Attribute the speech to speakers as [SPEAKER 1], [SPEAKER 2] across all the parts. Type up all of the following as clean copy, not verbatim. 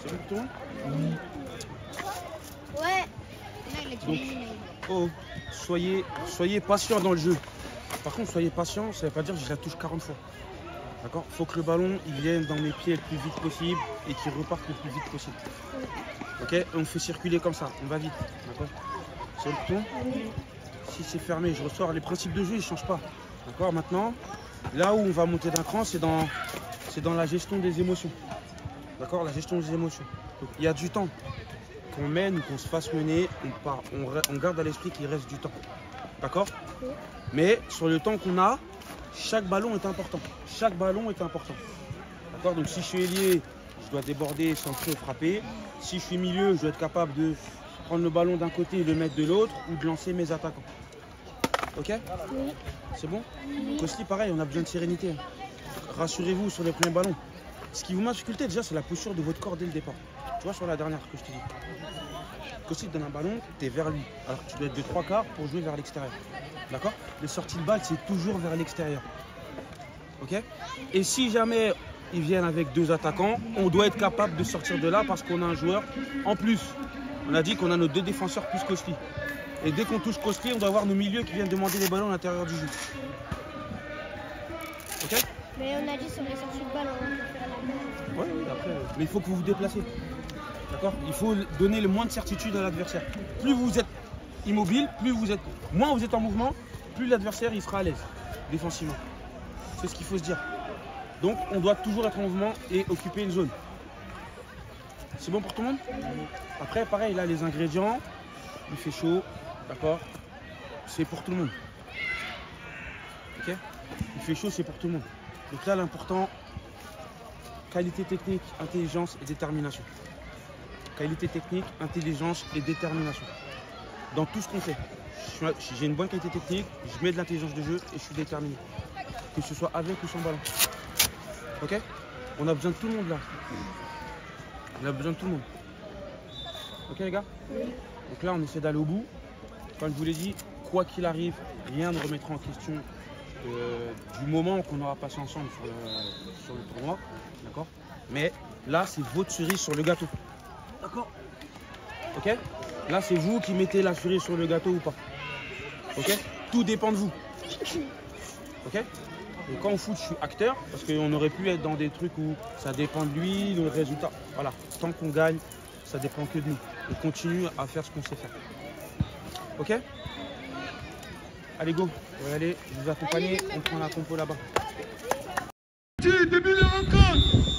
[SPEAKER 1] C'est bon pour tout le monde?
[SPEAKER 2] Ouais.
[SPEAKER 1] Donc, oh, soyez patient dans le jeu. Par contre, soyez patient, ça ne veut pas dire que je la touche 40 fois. D'accord? Il faut que le ballon il vienne dans mes pieds le plus vite possible et qu'il reparte le plus vite possible. Ok? Et on fait circuler comme ça, on va vite. D'accord? C'est bon pour tout le monde? Si c'est fermé, je ressors. Les principes de jeu, ils ne changent pas. D'accord? Maintenant, là où on va monter d'un cran, c'est dans la gestion des émotions. D'accord? La gestion des émotions. Donc, il y a du temps. Qu'on mène ou qu'on se fasse mener, on garde à l'esprit qu'il reste du temps. D'accord? Mais sur le temps qu'on a, chaque ballon est important. Chaque ballon est important. D'accord? Donc si je suis ailier, je dois déborder, centrer, frapper. Si je suis milieu, je dois être capable de prendre le ballon d'un côté et le mettre de l'autre ou de lancer mes attaquants. Ok?
[SPEAKER 2] Oui.
[SPEAKER 1] C'est bon? Aussi pareil, on a besoin de sérénité. Rassurez-vous sur les premiers ballons. Ce qui vous met en difficulté déjà, c'est la posture de votre corps dès le départ. Tu vois sur la dernière que je te dis. Quand il te donne un ballon, tu es vers lui. Alors que tu dois être de 3 quarts pour jouer vers l'extérieur. D'accord? Les sorties de balle, c'est toujours vers l'extérieur. Ok? Et si jamais ils viennent avec 2 attaquants, on doit être capable de sortir de là parce qu'on a un joueur en plus. On a dit qu'on a nos 2 défenseurs plus Kosli. Et dès qu'on touche Kosli, on doit avoir nos milieux qui viennent demander les ballons à l'intérieur du jeu. Ok?
[SPEAKER 2] Mais on a dit sur les sorties de balle, on peut faire la même.
[SPEAKER 1] Oui, après. Mais il faut que vous vous déplacez. D'accord? Il faut donner le moins de certitude à l'adversaire. Plus vous êtes immobile, moins vous êtes en mouvement, plus l'adversaire il sera à l'aise défensivement. C'est ce qu'il faut se dire. Donc on doit toujours être en mouvement et occuper une zone. C'est bon pour tout le monde? Après, pareil, là les ingrédients, il fait chaud, d'accord? C'est pour tout le monde. Ok? Il fait chaud, c'est pour tout le monde. Donc là l'important, qualité technique, intelligence et détermination. Qualité technique, intelligence et détermination. Dans tout ce qu'on fait. J'ai une bonne qualité technique, je mets de l'intelligence de jeu et je suis déterminé. Que ce soit avec ou sans ballon. Ok? On a besoin de tout le monde là. On a besoin de tout le monde. Ok les gars? Donc là on essaie d'aller au bout. Comme je vous l'ai dit, quoi qu'il arrive, rien ne remettra en question du moment qu'on aura passé ensemble sur le tournoi. D'accord? Mais là c'est votre cerise sur le gâteau. D'accord? Ok? Là, c'est vous qui mettez la cerise sur le gâteau ou pas. Ok? Tout dépend de vous. Ok? Et quand on foot, je suis acteur, parce qu'on aurait pu être dans des trucs où ça dépend de lui, le résultat. Voilà. Tant qu'on gagne, ça dépend que de nous. On continue à faire ce qu'on sait faire. Ok? Allez, go. On va aller vous accompagner. On prend la compo là-bas.
[SPEAKER 3] Début de rencontre.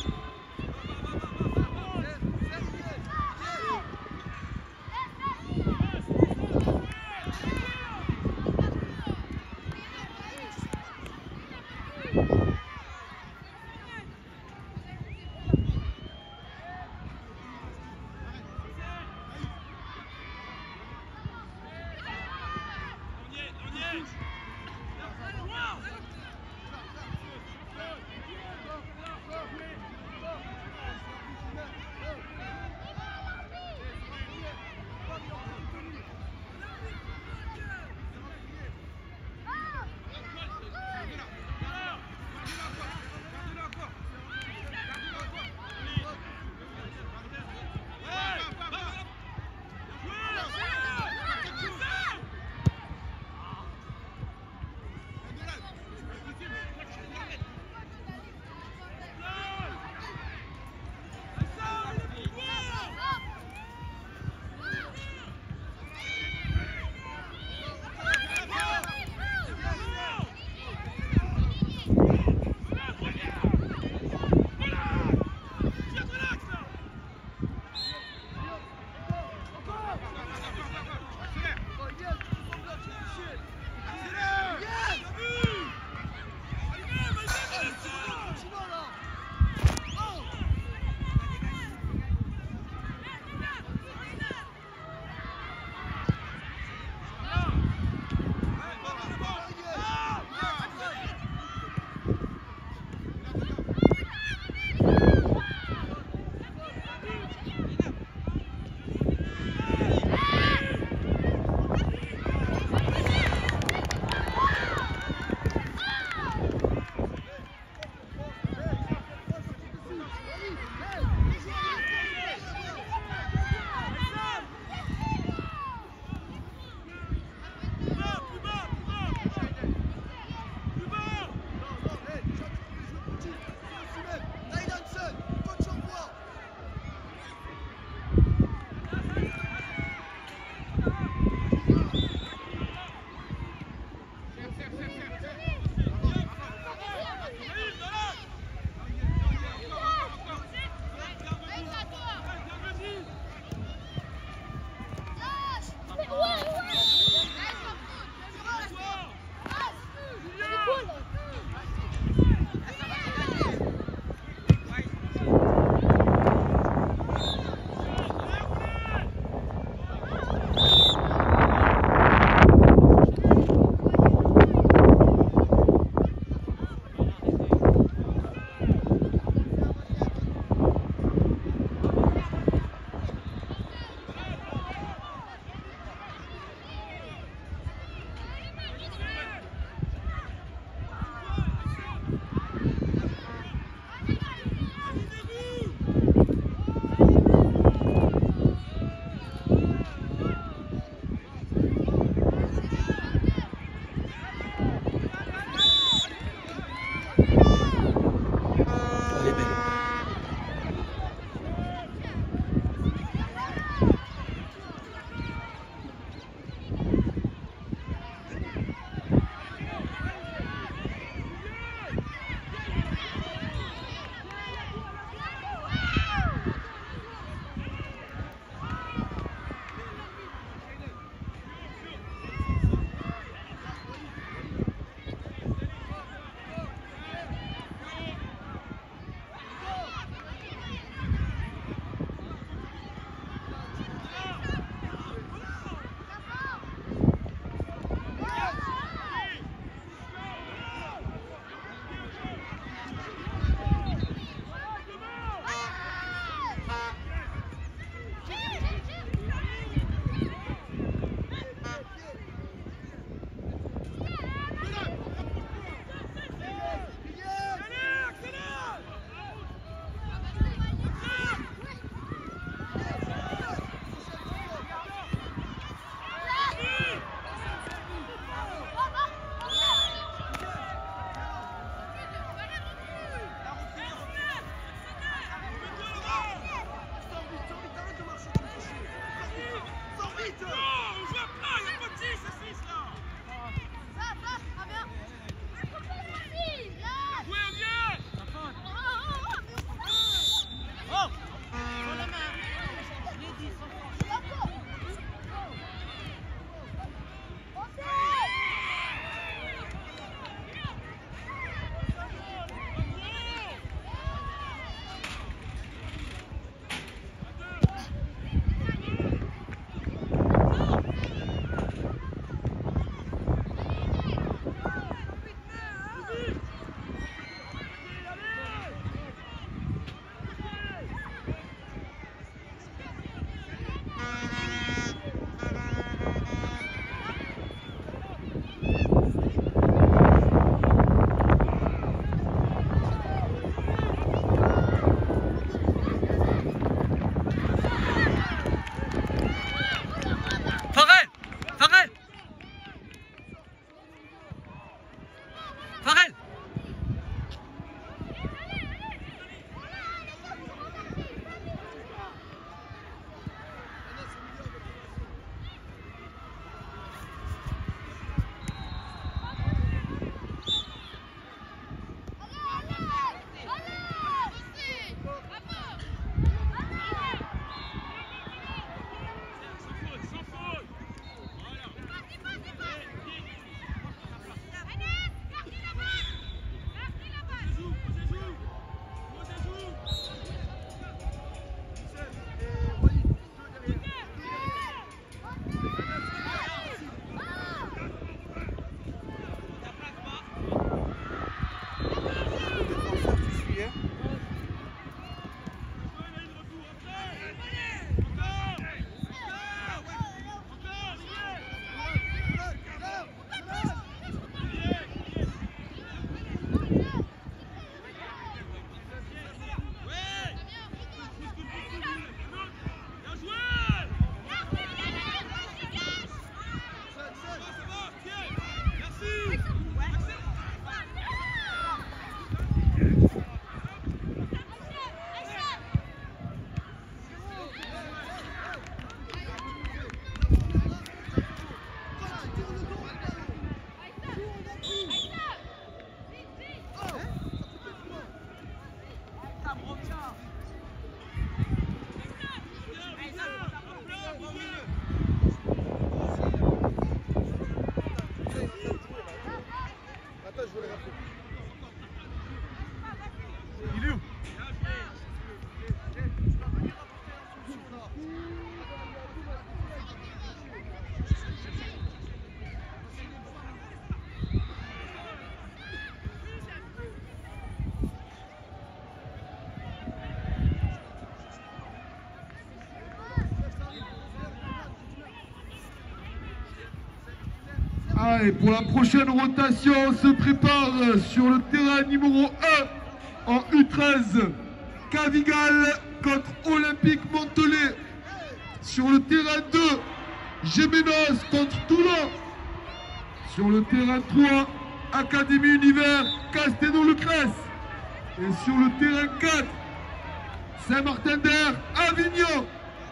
[SPEAKER 3] Allez, pour la prochaine rotation, on se prépare sur le terrain numéro 1 en U13. Cavigal contre Olympique Montelet. Sur le terrain 2, Gémenos contre Toulon. Sur le terrain 3, Académie Univers Castelnau-le-Crès. Et sur le terrain 4, Saint-Martin-d'Air, Avignon.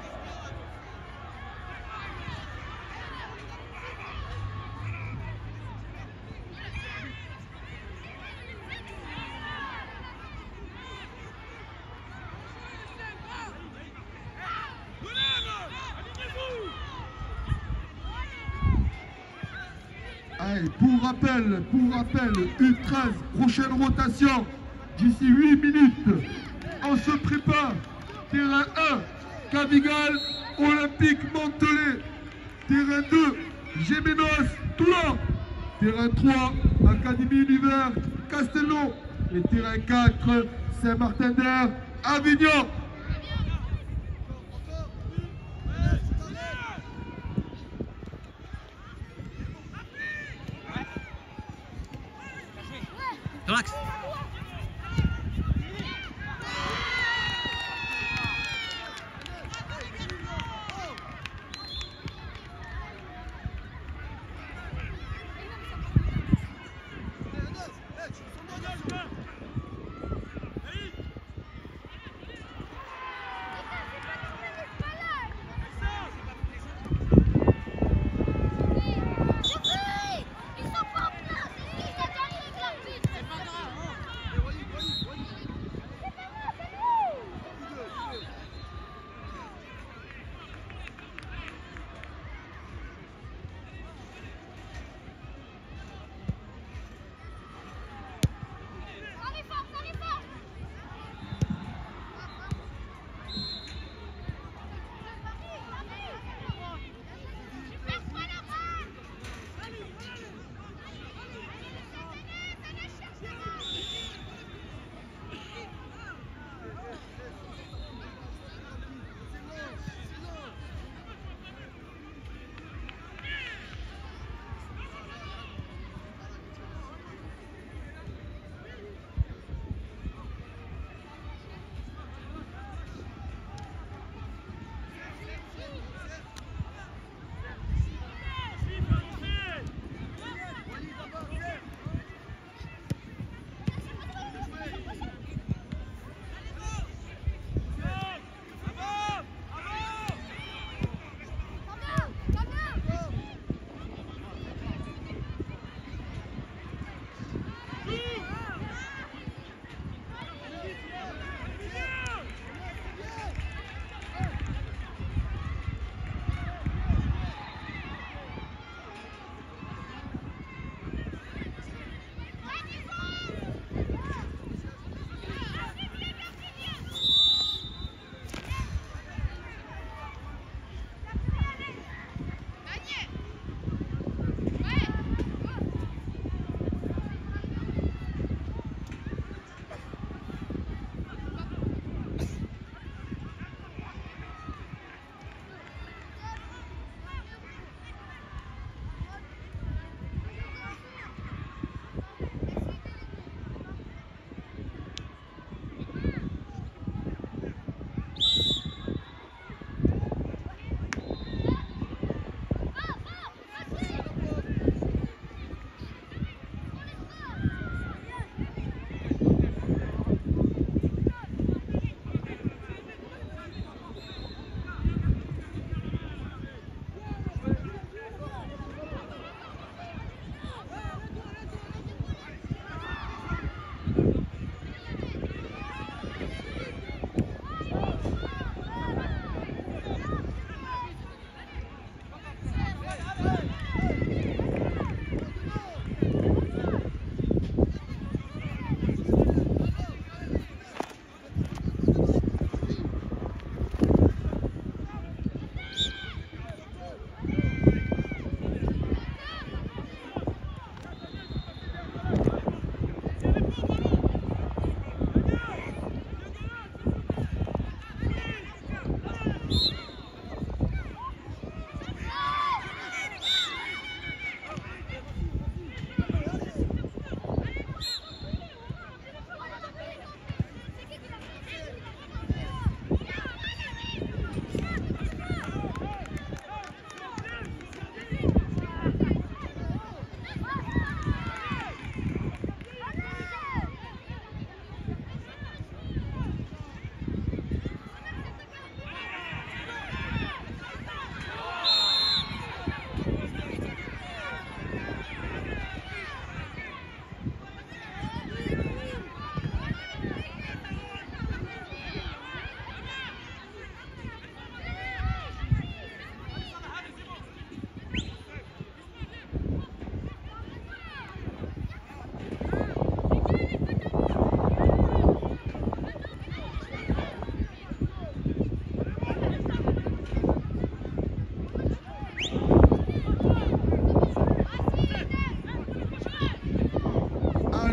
[SPEAKER 3] Allez, pour rappel, U13, prochaine rotation d'ici 8 minutes. On se prépare. Terrain 1, Cavigal, Olympique Montelet. Terrain 2, Gémenos, Toulon. Terrain 3, Académie Univers, Castelnau. Et terrain 4, Saint-Martin-d'Air, Avignon.
[SPEAKER 4] Relax.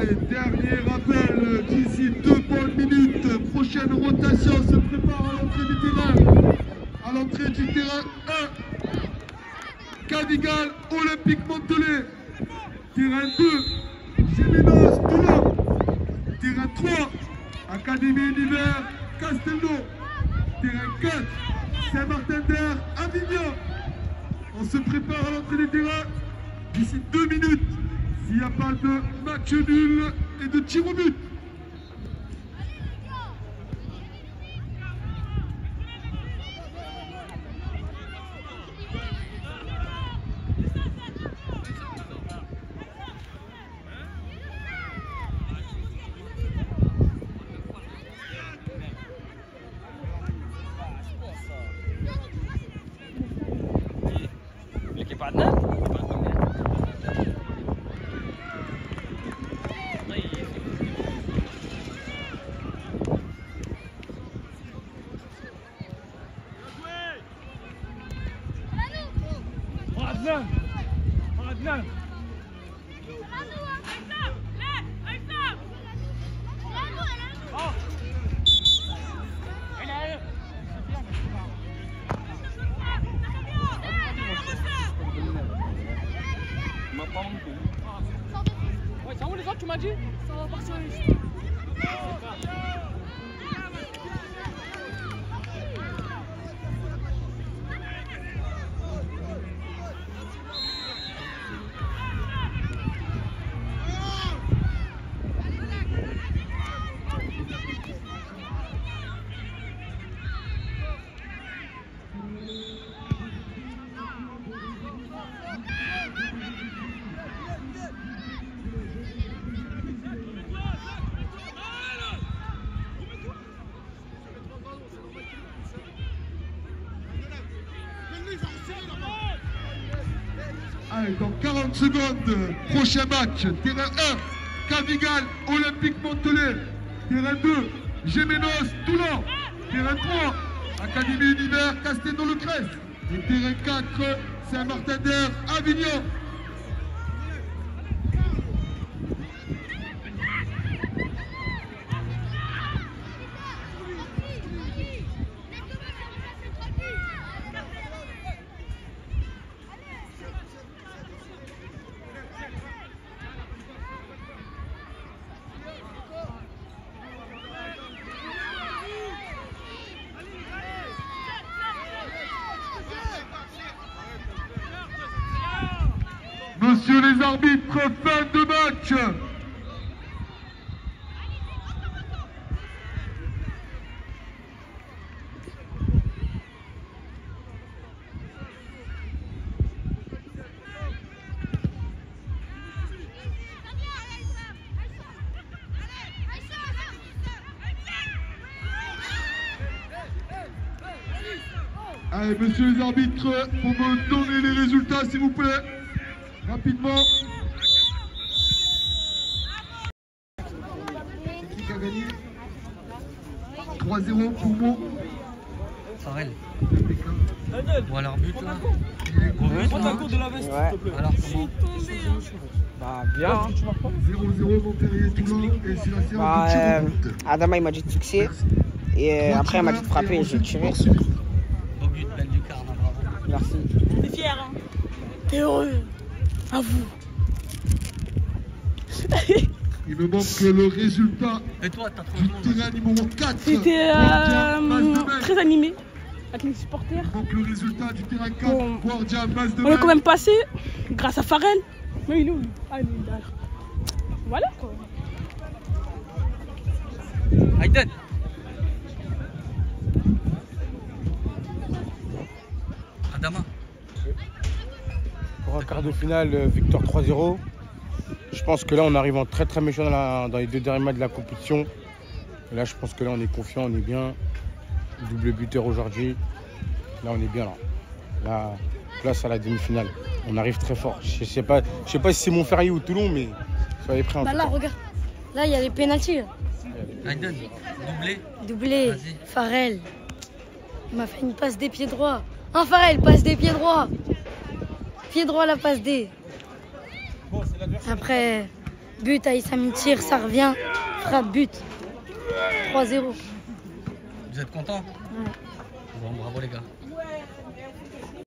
[SPEAKER 3] Allez, dernier rappel, d'ici 2 bonnes minutes, prochaine rotation se prépare à l'entrée du terrain. À l'entrée du terrain 1, Cavigal, Olympique Montelet. Terrain 2, Géminos, Toulon. Terrain 3, Académie Univers, Castelnau. Terrain 4, Saint-Martin-d'Air, Avignon. On se prépare à l'entrée du terrain d'ici 2 minutes. S'il n'y a pas de match nul et de tir au but.
[SPEAKER 4] Ouais, ça va où les autres, tu m'as dit? Ça va partir.
[SPEAKER 3] Allez, dans 40 secondes, prochain match. Terrain 1, Cavigal, Olympique Montelet. Terrain 2, Gémenos, Toulon. Terrain 3, Académie Univers, Castelnau-le-Crest. Et terrain 4, Saint-Martin-d'Air, Avignon. Monsieur les arbitres, fin de match. Allez, monsieur les arbitres, pour me donner les résultats, s'il vous plaît. Rapidement. C'est qui a gagné? 3-0 pour moi.
[SPEAKER 5] Farel. Ou alors but là.
[SPEAKER 4] Prends ta cour de la veste, s'il te plaît.
[SPEAKER 5] Alors comment?
[SPEAKER 6] Bah bien.
[SPEAKER 3] 0-0 Montpellier Toulon et c'est la séance de tir au but.
[SPEAKER 6] Adama il m'a dit de fixer et après il m'a dit de frapper et j'ai tiré.
[SPEAKER 5] Beau but, belle lucarne, bravo.
[SPEAKER 6] Merci.
[SPEAKER 4] T'es fier, hein? T'es heureux. À vous.
[SPEAKER 3] Il me manque le résultat
[SPEAKER 5] Et toi, t'as trop
[SPEAKER 3] du
[SPEAKER 5] de monde.
[SPEAKER 3] terrain numéro 4.
[SPEAKER 4] C'était très animé avec les supporters.
[SPEAKER 3] Il manque le résultat du terrain 4.
[SPEAKER 4] Bon.
[SPEAKER 3] Guardia, masse de
[SPEAKER 4] On est quand
[SPEAKER 3] main.
[SPEAKER 4] même passé grâce à Farel. Mais il est où? Ah, il est derrière. Voilà quoi.
[SPEAKER 5] Aiden. Adama.
[SPEAKER 1] Pour un quart de finale, victoire 3-0. Je pense que là, on arrive en très très méchant dans les 2 derniers matchs de la compétition. Et là, je pense que là, on est confiant, on est bien. Double buteur aujourd'hui. Là, on est bien là. Là, place à la demi-finale. On arrive très fort. Je sais pas si c'est Montpellier ou Toulon, mais soyez prêts en
[SPEAKER 7] Bah
[SPEAKER 1] tout
[SPEAKER 7] là,
[SPEAKER 1] cas.
[SPEAKER 7] regarde. Là, il y a les pénaltys.
[SPEAKER 5] Aiden. Doublé.
[SPEAKER 7] Doublé.
[SPEAKER 5] Vas-y.
[SPEAKER 7] Farel. Il m'a fait une passe des pieds droits. Un Farel, passe des pieds droits. Pied droit, la passe D. Après, But, Aïssami tire, ça revient. Frappe, but. 3-0.
[SPEAKER 5] Vous êtes content?
[SPEAKER 7] Ouais.
[SPEAKER 5] Bon, bravo les gars.